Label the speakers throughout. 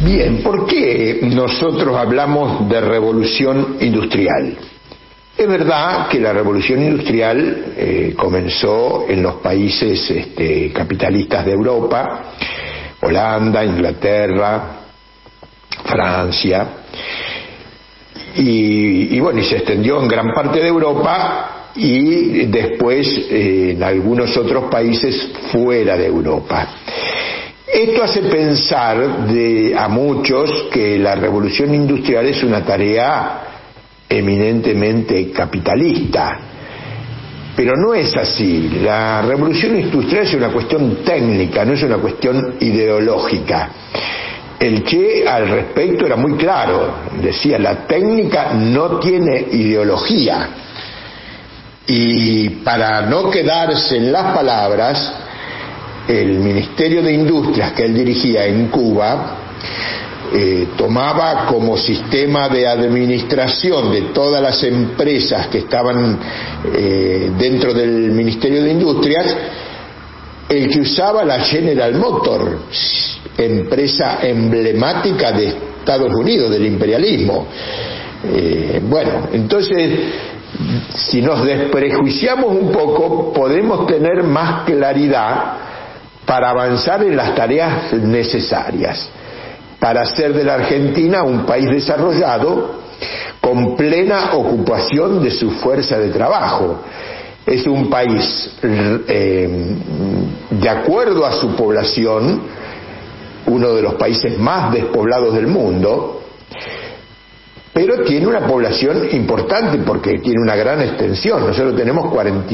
Speaker 1: Bien, ¿por qué nosotros hablamos de revolución industrial? Es verdad que la revolución industrial comenzó en los países capitalistas de Europa, Holanda, Inglaterra, Francia, y bueno, y se extendió en gran parte de Europa y después en algunos otros países fuera de Europa. Esto hace pensar a muchos que la revolución industrial es una tarea eminentemente capitalista, pero no es así. La revolución industrial es una cuestión técnica, no es una cuestión ideológica. El Che al respecto era muy claro, decía: la técnica no tiene ideología. Y para no quedarse en las palabras, el Ministerio de Industrias que él dirigía en Cuba tomaba como sistema de administración de todas las empresas que estaban dentro del Ministerio de Industrias el que usaba la General Motors, empresa emblemática de Estados Unidos, del imperialismo. Bueno, entonces, si nos desprejuiciamos un poco, podemos tener más claridad para avanzar en las tareas necesarias, para hacer de la Argentina un país desarrollado con plena ocupación de su fuerza de trabajo. Es un país, de acuerdo a su población, uno de los países más despoblados del mundo, pero tiene una población importante porque tiene una gran extensión. Nosotros tenemos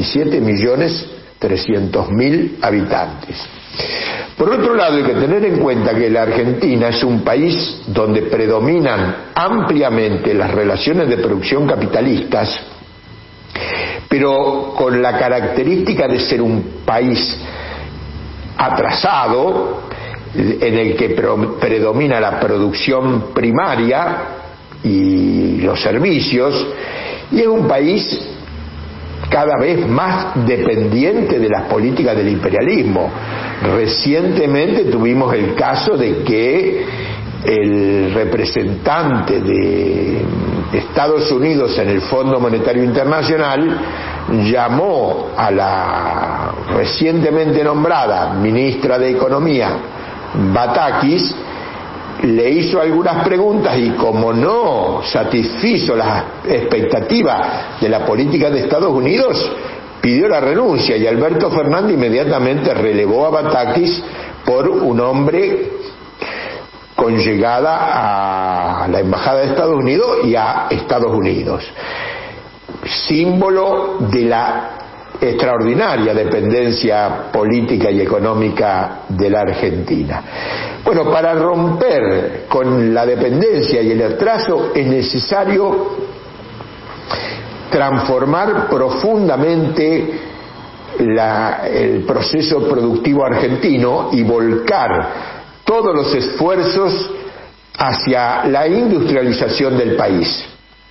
Speaker 1: 47.300.000 habitantes. Por otro lado, hay que tener en cuenta que la Argentina es un país donde predominan ampliamente las relaciones de producción capitalistas, pero con la característica de ser un país atrasado, en el que predomina la producción primaria y los servicios, y es un país cada vez más dependiente de las políticas del imperialismo. Recientemente tuvimos el caso de que el representante de Estados Unidos en el Fondo Monetario Internacional llamó a la recientemente nombrada ministra de Economía, Batakis, le hizo algunas preguntas y como no satisfizo las expectativas de la política de Estados Unidos, pidió la renuncia, y Alberto Fernández inmediatamente relevó a Batakis por un hombre con llegada a la Embajada de Estados Unidos y a Estados Unidos, símbolo de la extraordinaria dependencia política y económica de la Argentina. Bueno, para romper con la dependencia y el atraso es necesario transformar profundamente el proceso productivo argentino y volcar todos los esfuerzos hacia la industrialización del país.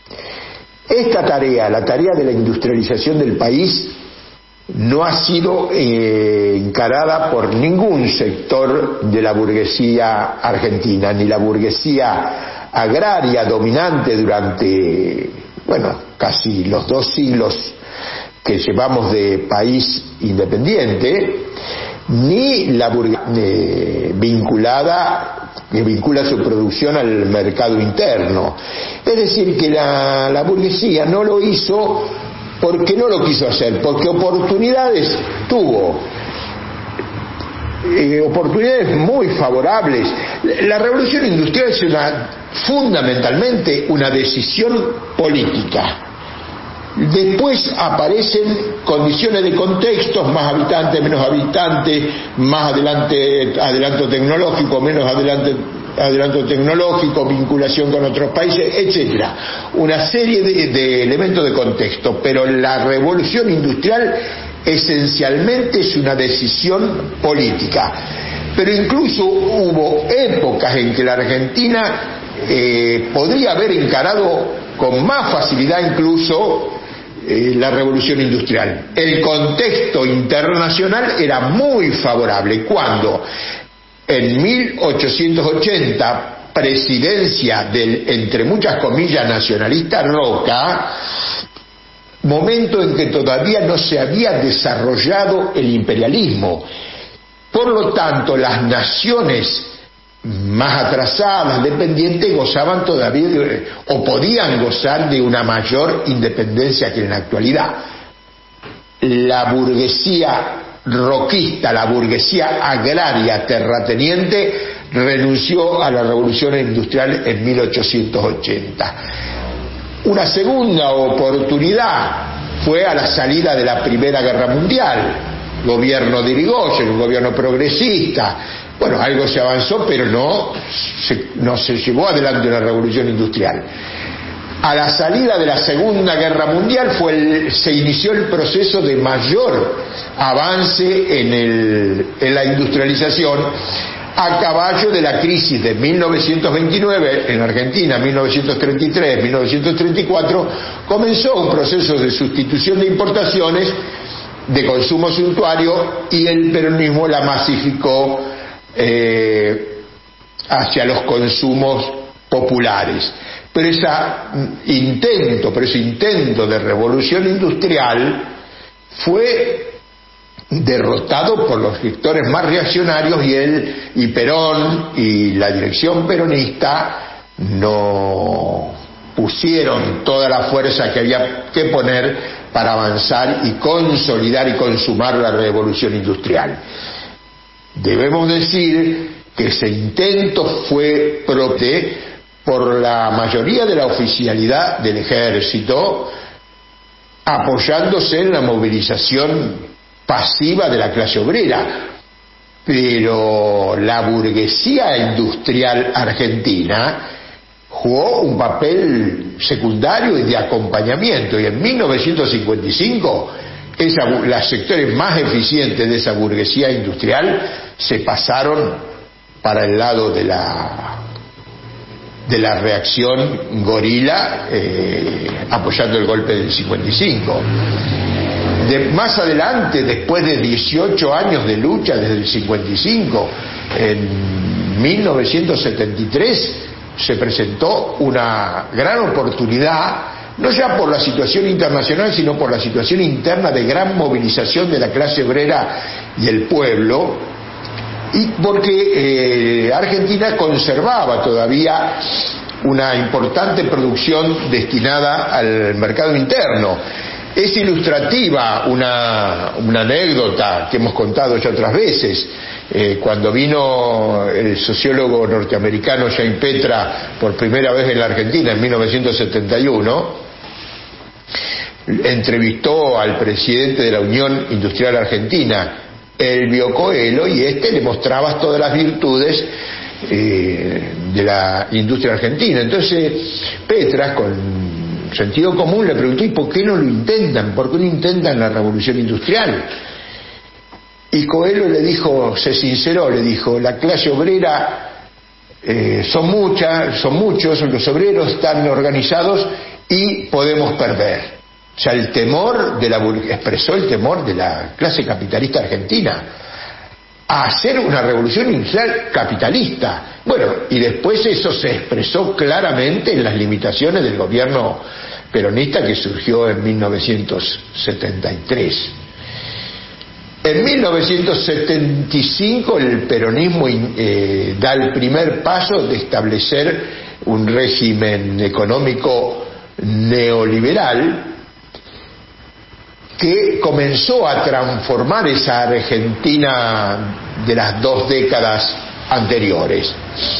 Speaker 1: Esta tarea, la tarea de la industrialización del país, no ha sido encarada por ningún sector de la burguesía argentina, ni la burguesía agraria dominante durante, casi los 2 siglos que llevamos de país independiente, ni la burguesía que vincula su producción al mercado interno. Es decir, que la burguesía no lo hizo porque no lo quiso hacer, porque oportunidades tuvo, oportunidades muy favorables. La revolución industrial es fundamentalmente una decisión política. Después aparecen condiciones de contextos, más habitantes, menos habitantes, más adelanto tecnológico, menos adelanto tecnológico, vinculación con otros países, etcétera. Una serie de elementos de contexto, pero la revolución industrial esencialmente es una decisión política. Pero incluso hubo épocas en que la Argentina podría haber encarado con más facilidad incluso la revolución industrial. El contexto internacional era muy favorable cuando en 1880 presidencia del, entre muchas comillas, nacionalista Roca, momento en que todavía no se había desarrollado el imperialismo. Por lo tanto, las naciones más atrasadas, dependientes, gozaban todavía o podían gozar de una mayor independencia que en la actualidad. La burguesía roquista, la burguesía agraria terrateniente, renunció a la revolución industrial en 1880. Una segunda oportunidad fue a la salida de la Primera Guerra Mundial, gobierno de Irigoyen, un gobierno progresista. Bueno, algo se avanzó, pero no se llevó adelante una revolución industrial. A la salida de la Segunda Guerra Mundial se inició el proceso de mayor avance en la industrialización, a caballo de la crisis de 1929 en Argentina, 1933, 1934, comenzó un proceso de sustitución de importaciones de consumo suntuario y el peronismo la masificó hacia los consumos populares. Pero ese intento de revolución industrial fue derrotado por los sectores más reaccionarios y Perón y la dirección peronista no pusieron toda la fuerza que había que poner para avanzar y consolidar y consumar la revolución industrial. Debemos decir que ese intento fue por la mayoría de la oficialidad del ejército, apoyándose en la movilización pasiva de la clase obrera, pero la burguesía industrial argentina jugó un papel secundario y de acompañamiento, y en 1955 los sectores más eficientes de esa burguesía industrial se pasaron para el lado de la reacción gorila, apoyando el golpe del 55. Más adelante, después de 18 años de lucha desde el 55, en 1973 se presentó una gran oportunidad, no ya por la situación internacional, sino por la situación interna de gran movilización de la clase obrera y el pueblo, y porque Argentina conservaba todavía una importante producción destinada al mercado interno. Es ilustrativa una anécdota que hemos contado ya otras veces. Cuando vino el sociólogo norteamericano Jaime Petra por primera vez en la Argentina en 1971, entrevistó al presidente de la Unión Industrial Argentina, Elvio Coelho, y le mostraba todas las virtudes de la industria argentina. Entonces Petra, con sentido común, le preguntó: ¿y por qué no lo intentan? ¿Por qué no intentan la revolución industrial? Y Coelho le dijo, se sinceró, le dijo: la clase obrera son muchos, los obreros están organizados y podemos perder. O sea, expresó el temor de la clase capitalista argentina a hacer una revolución industrial capitalista. Bueno, y después eso se expresó claramente en las limitaciones del gobierno peronista que surgió en 1973. En 1975 el peronismo da el primer paso de establecer un régimen económico neoliberal que comenzó a transformar esa Argentina de las 2 décadas anteriores.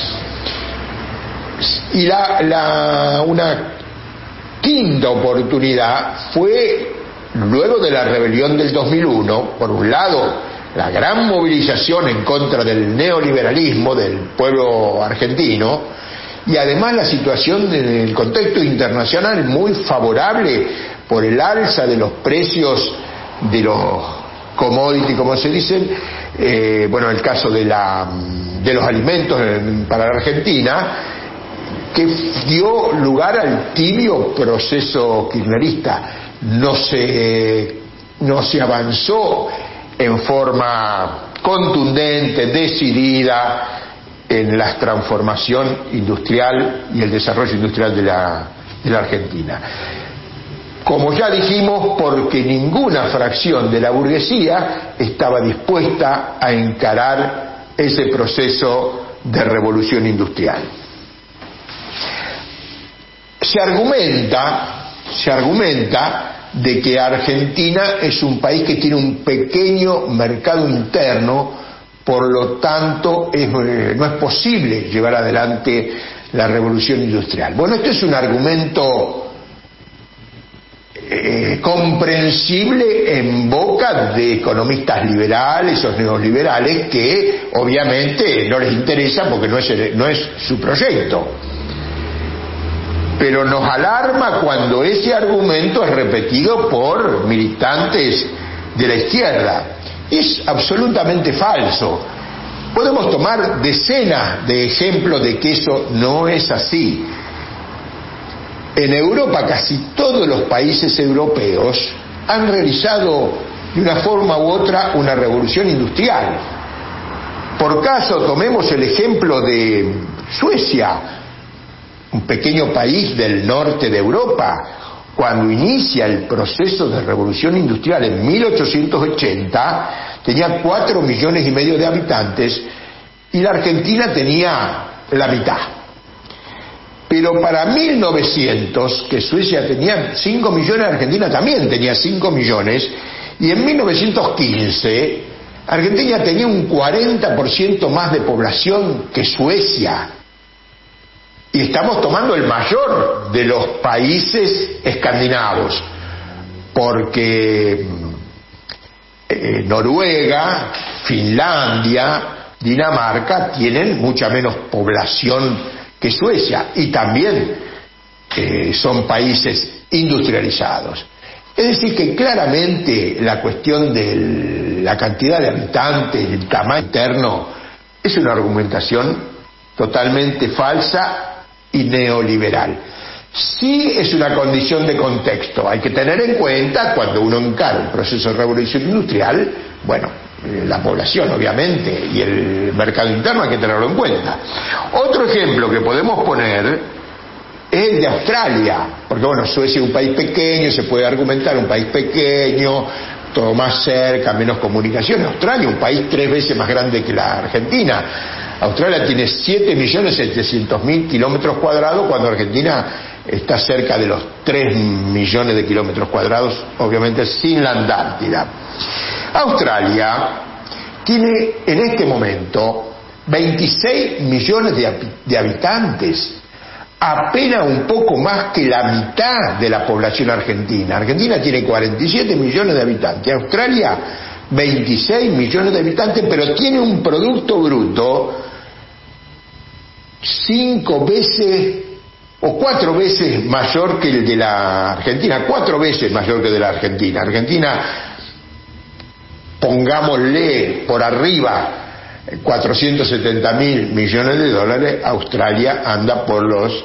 Speaker 1: Y una quinta oportunidad fue luego de la rebelión del 2001, por un lado, la gran movilización en contra del neoliberalismo del pueblo argentino, y además la situación del contexto internacional muy favorable por el alza de los precios de los commodities, como se dicen, el caso de los alimentos para la Argentina, que dio lugar al tibio proceso kirchnerista. No se avanzó en forma contundente, decidida, en la transformación industrial y el desarrollo industrial de la Argentina. Como ya dijimos, porque ninguna fracción de la burguesía estaba dispuesta a encarar ese proceso de revolución industrial. Se argumenta de que Argentina es un país que tiene un pequeño mercado interno, por lo tanto no es posible llevar adelante la revolución industrial. Bueno, esto es un argumento comprensible en boca de economistas liberales o neoliberales que obviamente no les interesa porque no es su proyecto. Pero nos alarma cuando ese argumento es repetido por militantes de la izquierda. Es absolutamente falso. Podemos tomar decenas de ejemplos de que eso no es así. En Europa, casi todos los países europeos han realizado de una forma u otra una revolución industrial. Por caso, tomemos el ejemplo de Suecia, un pequeño país del norte de Europa. Cuando inicia el proceso de revolución industrial en 1880, tenía 4,5 millones de habitantes y la Argentina tenía la mitad. Pero para 1900, que Suecia tenía 5 millones, Argentina también tenía 5 millones, y en 1915, Argentina tenía un 40% más de población que Suecia. Y estamos tomando el mayor de los países escandinavos, porque Noruega, Finlandia, Dinamarca tienen mucha menos población que Suecia y también son países industrializados. Es decir, que claramente la cuestión de la cantidad de habitantes, el tamaño interno, es una argumentación totalmente falsa y neoliberal. Sí es una condición de contexto. Hay que tener en cuenta, cuando uno encara el proceso de revolución industrial, bueno, la población obviamente y el mercado interno hay que tenerlo en cuenta. Otro ejemplo que podemos poner es el de Australia, porque bueno, Suecia es un país pequeño, se puede argumentar un país pequeño, todo más cerca, menos comunicación. Australia, un país 3 veces más grande que la Argentina. Australia tiene 7.700.000 kilómetros cuadrados, cuando Argentina está cerca de los 3 millones de kilómetros cuadrados, obviamente sin la Antártida. Australia tiene en este momento 26 millones de habitantes, apenas un poco más que la mitad de la población argentina. Argentina tiene 47 millones de habitantes, Australia 26 millones de habitantes, pero tiene un producto bruto 5 veces o 4 veces mayor que el de la Argentina, 4 veces mayor que el de la Argentina. Argentina, pongámosle por arriba 470.000 millones de dólares, Australia anda por los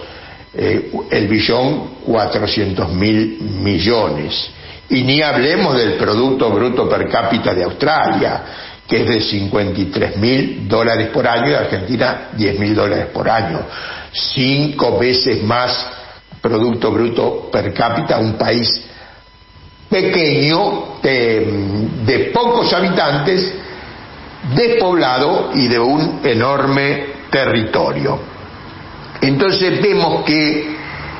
Speaker 1: 1.400.000 millones. Y ni hablemos del Producto Bruto Per Cápita de Australia, que es de $53.000 por año, y Argentina $10.000 por año. 5 veces más Producto Bruto Per Cápita, un país pequeño, de pocos habitantes, despoblado y de un enorme territorio. Entonces vemos que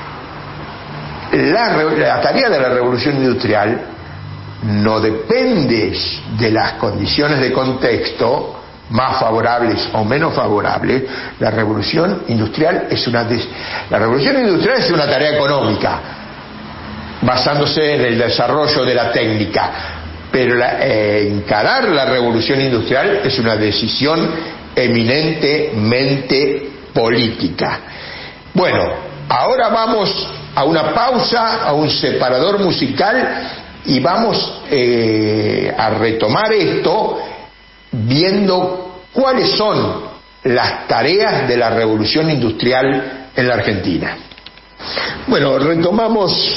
Speaker 1: la tarea de la revolución industrial no depende de las condiciones de contexto más favorables o menos favorables. La revolución industrial es una tarea económica, basándose en el desarrollo de la técnica, pero encarar la revolución industrial es una decisión eminentemente política. Bueno, ahora vamos a una pausa, a un separador musical, y vamos a retomar esto viendo cuáles son las tareas de la revolución industrial en la Argentina. Bueno, retomamos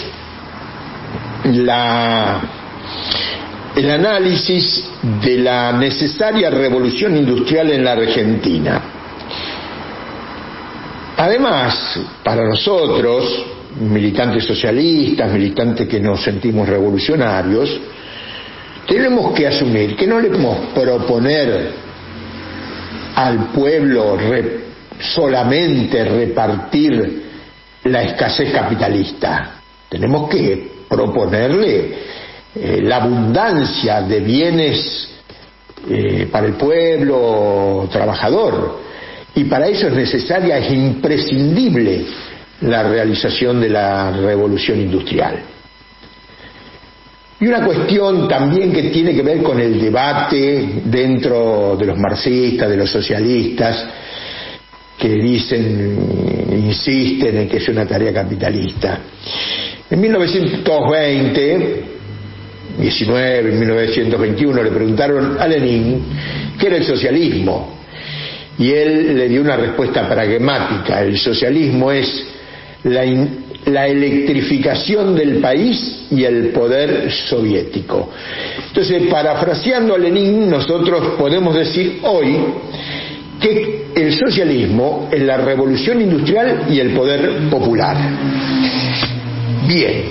Speaker 1: el análisis de la necesaria revolución industrial en la Argentina. Además, para nosotros, militantes socialistas, militantes que nos sentimos revolucionarios, tenemos que asumir que no le podemos proponer al pueblo solamente repartir la escasez capitalista. Tenemos que proponerle la abundancia de bienes para el pueblo trabajador, y para eso es necesaria, es imprescindible la realización de la revolución industrial. Y una cuestión también que tiene que ver con el debate dentro de los marxistas, de los socialistas, que insisten en que es una tarea capitalista. En 1921 le preguntaron a Lenin qué era el socialismo, y él le dio una respuesta pragmática: el socialismo es la electrificación del país y el poder soviético. Entonces, parafraseando a Lenin, nosotros podemos decir hoy que el socialismo es la revolución industrial y el poder popular. Bien,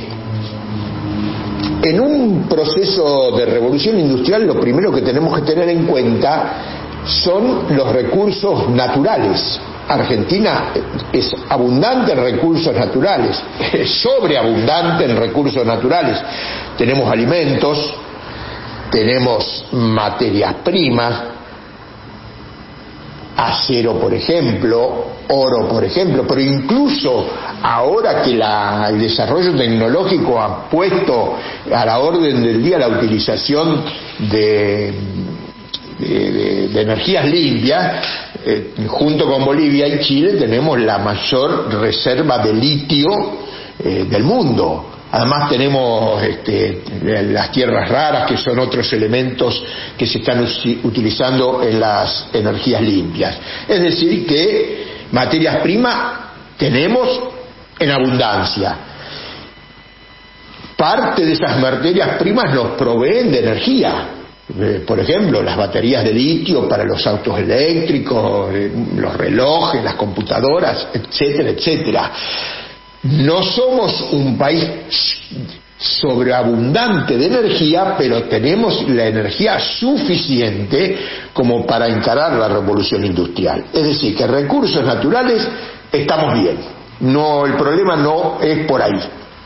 Speaker 1: en un proceso de revolución industrial lo primero que tenemos que tener en cuenta son los recursos naturales. Argentina es abundante en recursos naturales, es sobreabundante en recursos naturales. Tenemos alimentos, tenemos materias primas, acero, por ejemplo, oro, por ejemplo, pero incluso ahora que el desarrollo tecnológico ha puesto a la orden del día la utilización de energías limpias, junto con Bolivia y Chile tenemos la mayor reserva de litio del mundo. Además tenemos las tierras raras, que son otros elementos que se están utilizando en las energías limpias. Es decir, que materias primas tenemos en abundancia. Parte de esas materias primas nos proveen de energía. Por ejemplo, las baterías de litio para los autos eléctricos, los relojes, las computadoras, etcétera, etcétera. No somos un país sobreabundante de energía, pero tenemos la energía suficiente como para encarar la revolución industrial. Es decir, que recursos naturales estamos bien. No, el problema no es por ahí.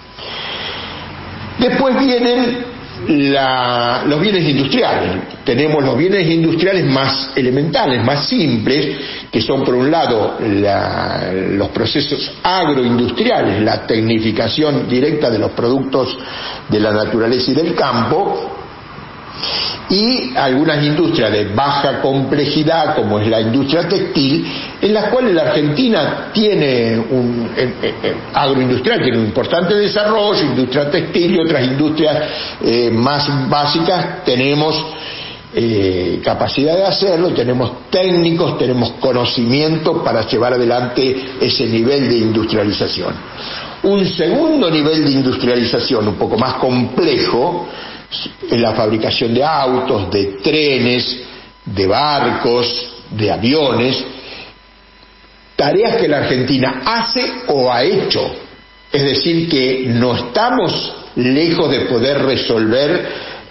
Speaker 1: Después vienen los bienes industriales. Tenemos los bienes industriales más elementales, más simples, que son por un lado los procesos agroindustriales, la tecnificación directa de los productos de la naturaleza y del campo, y algunas industrias de baja complejidad, como es la industria textil, en las cuales la Argentina tiene agroindustrial, tiene un importante desarrollo, industria textil y otras industrias más básicas. Tenemos capacidad de hacerlo, tenemos técnicos, tenemos conocimiento para llevar adelante ese nivel de industrialización. Un segundo nivel de industrialización, un poco más complejo, en la fabricación de autos, de trenes, de barcos, de aviones, tareas que la Argentina hace o ha hecho. Es decir, que no estamos lejos de poder resolver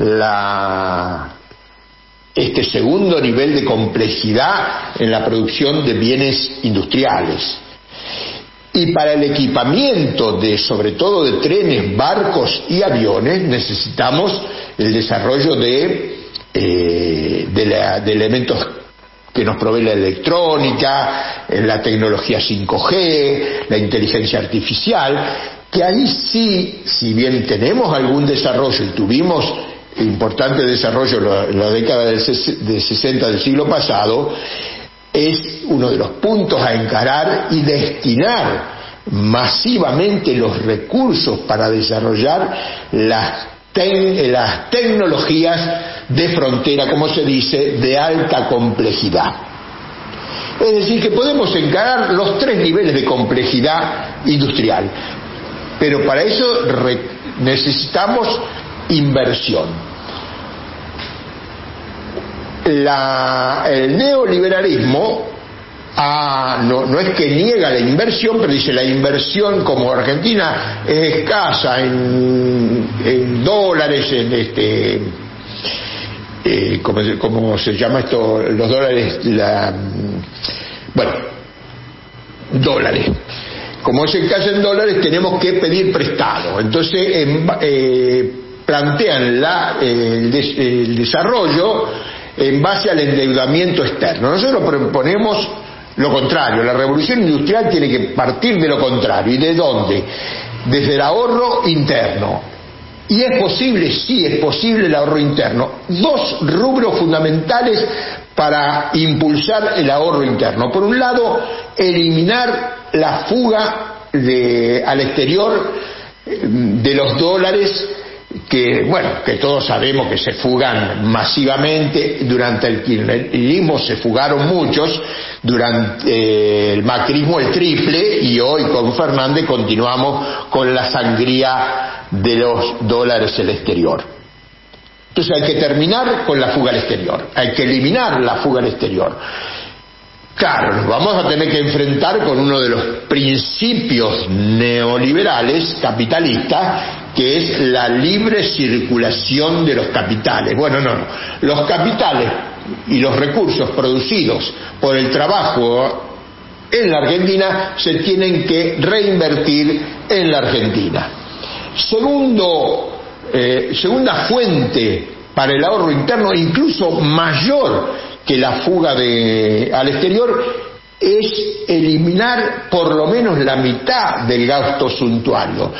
Speaker 1: este segundo nivel de complejidad en la producción de bienes industriales. Y para el equipamiento sobre todo de trenes, barcos y aviones, necesitamos el desarrollo de elementos que nos provee la electrónica, la tecnología 5G, la inteligencia artificial, que ahí sí, si bien tenemos algún desarrollo y tuvimos importante desarrollo en la década de 60 del siglo pasado, es uno de los puntos a encarar y destinar masivamente los recursos para desarrollar las tecnologías de frontera, como se dice, de alta complejidad. Es decir, que podemos encarar los tres niveles de complejidad industrial, pero para eso necesitamos inversión. El neoliberalismo no es que niega la inversión, pero dice la inversión, como Argentina es escasa en dólares, ¿cómo se llama esto? Los dólares, dólares. Como es escasa en dólares, tenemos que pedir prestado. Entonces plantean el desarrollo en base al endeudamiento externo. Nosotros proponemos lo contrario. La revolución industrial tiene que partir de lo contrario. ¿Y de dónde? Desde el ahorro interno. ¿Y es posible? Sí, es posible el ahorro interno. Dos rubros fundamentales para impulsar el ahorro interno. Por un lado, eliminar la fuga al exterior de los dólares que todos sabemos que se fugan masivamente. Durante el kirchnerismo se fugaron muchos, durante el macrismo el triple, y hoy con Fernández continuamos con la sangría de los dólares al exterior. Entonces hay que terminar con la fuga al exterior, hay que eliminar la fuga al exterior. Claro, nos vamos a tener que enfrentar con uno de los principios neoliberales capitalistas, que es la libre circulación de los capitales. Los capitales y los recursos producidos por el trabajo en la Argentina se tienen que reinvertir en la Argentina. Segunda fuente para el ahorro interno, incluso mayor que la fuga al exterior, es eliminar por lo menos la mitad del gasto suntuario,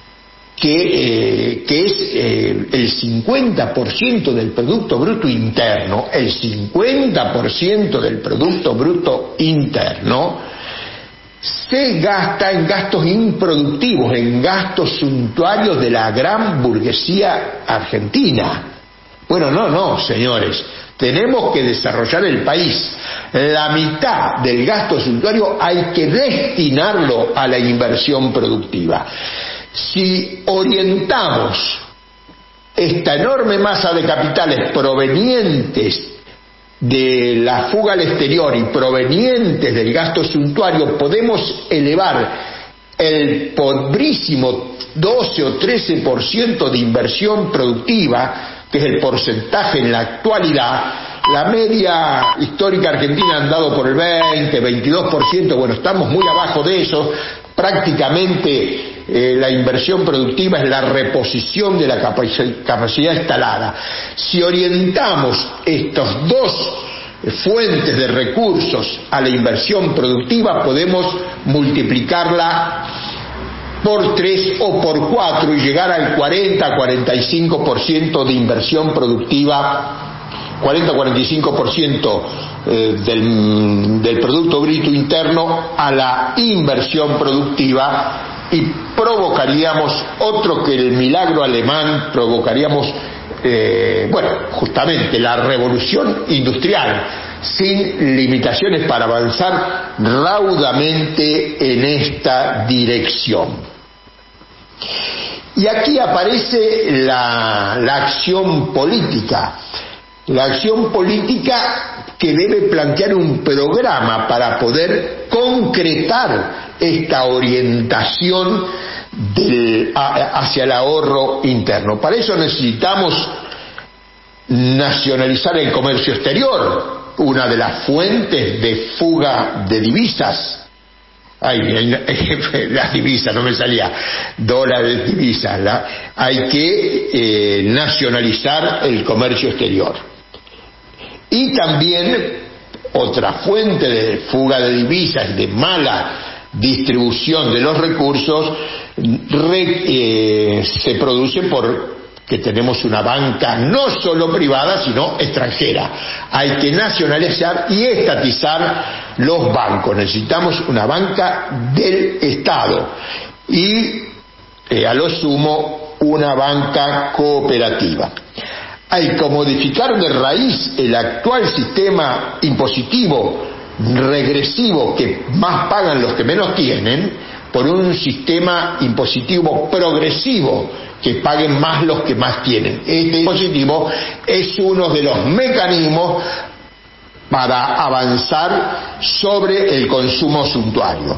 Speaker 1: que es el 50% del Producto Bruto Interno. El 50% del Producto Bruto Interno se gasta en gastos improductivos, en gastos suntuarios de la gran burguesía argentina. No, señores, tenemos que desarrollar el país. La mitad del gasto suntuario hay que destinarlo a la inversión productiva. Si orientamos esta enorme masa de capitales provenientes de la fuga al exterior y provenientes del gasto suntuario, podemos elevar el pobrísimo 12 o 13% de inversión productiva, que es el porcentaje en la actualidad. La media histórica argentina ha andado por el 20, 22%, estamos muy abajo de eso. Prácticamente la inversión productiva es la reposición de la capacidad instalada. Si orientamos estos dos fuentes de recursos a la inversión productiva, podemos multiplicarla por 3 o por 4 y llegar al 40-45% de inversión productiva, 40-45% del Producto Bruto Interno a la inversión productiva, y provocaríamos otro que el milagro alemán, provocaríamos justamente la revolución industrial, sin limitaciones, para avanzar raudamente en esta dirección. Y aquí aparece la acción política. La acción política que debe plantear un programa para poder concretar esta orientación hacia el ahorro interno. Para eso necesitamos nacionalizar el comercio exterior, una de las fuentes de fuga de divisas. Las divisas, no me salía, dólares, divisas. Hay que nacionalizar el comercio exterior. Y también otra fuente de fuga de divisas, de mala distribución de los recursos, se produce porque tenemos una banca no solo privada, sino extranjera. Hay que nacionalizar y estatizar los bancos. Necesitamos una banca del Estado y, a lo sumo, una banca cooperativa. Hay que modificar de raíz el actual sistema impositivo regresivo, que más pagan los que menos tienen, por un sistema impositivo progresivo, que paguen más los que más tienen. Este impositivo es uno de los mecanismos para avanzar sobre el consumo suntuario.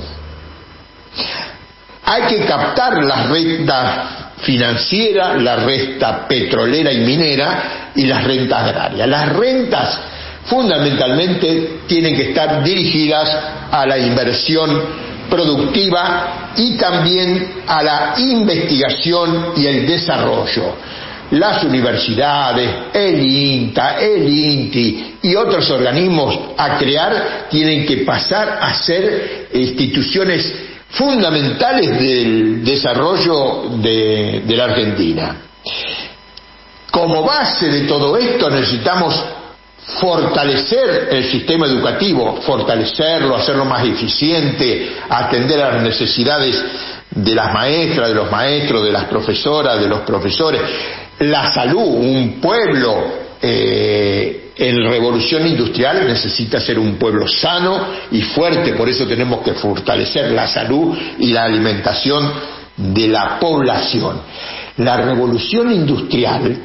Speaker 1: Hay que captar las rentas financieras, la renta petrolera y minera y las rentas agrarias. Las rentas fundamentalmente tienen que estar dirigidas a la inversión productiva y también a la investigación y el desarrollo. Las universidades, el INTA, el INTI y otros organismos a crear tienen que pasar a ser instituciones fundamentales del desarrollo de la Argentina. Como base de todo esto necesitamos fortalecer el sistema educativo, fortalecerlo, hacerlo más eficiente, atender a las necesidades de las maestras, de los maestros, de las profesoras, de los profesores. La salud, un pueblo en revolución industrial necesita ser un pueblo sano y fuerte, por eso tenemos que fortalecer la salud y la alimentación de la población. La revolución industrial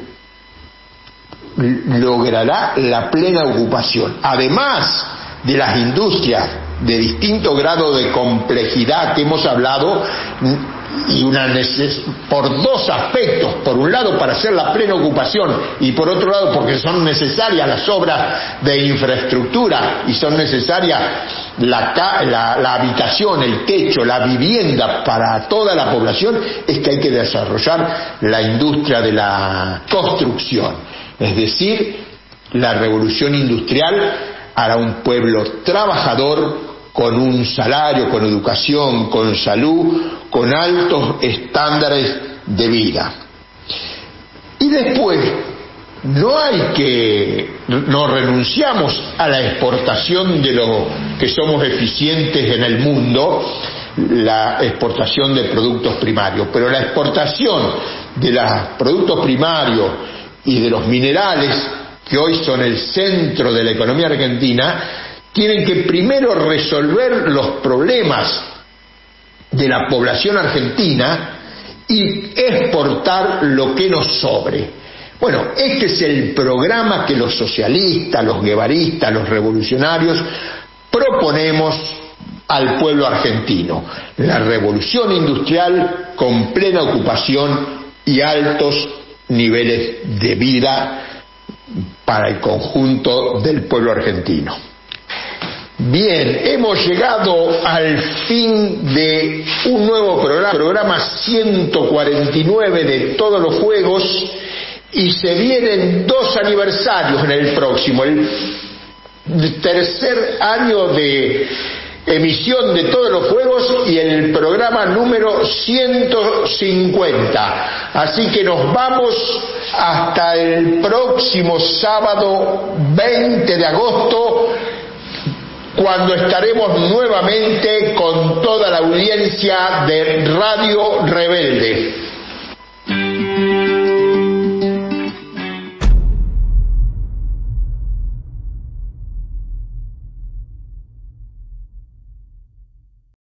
Speaker 1: logrará la plena ocupación, además de las industrias de distinto grado de complejidad que hemos hablado, y por dos aspectos: por un lado para hacer la plena ocupación y por otro lado porque son necesarias las obras de infraestructura y son necesarias la habitación, el techo, la vivienda para toda la población. Es que hay que desarrollar la industria de la construcción, es decir, la revolución industrial hará un pueblo trabajador con un salario, con educación, con salud, con altos estándares de vida. Y después, no renunciamos a la exportación de lo que somos eficientes en el mundo, la exportación de productos primarios, pero la exportación de los productos primarios y de los minerales, que hoy son el centro de la economía argentina, tienen que primero resolver los problemas de la población argentina y exportar lo que nos sobre. Bueno, este es el programa que los socialistas, los guevaristas, los revolucionarios proponemos al pueblo argentino: la revolución industrial con plena ocupación y altos niveles de vida para el conjunto del pueblo argentino. Bien, hemos llegado al fin de un nuevo programa 149 de Todos los Juegos, y se vienen 2 aniversarios en el próximo: el tercer año de emisión de Todos los Juegos y el programa número 150. Así que nos vamos hasta el próximo sábado 20 de agosto, cuando estaremos nuevamente con toda la audiencia de Radio Rebelde.